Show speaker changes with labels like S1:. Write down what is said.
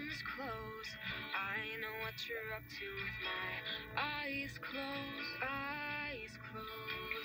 S1: comes close, I know what you're up to with my eyes closed, eyes closed.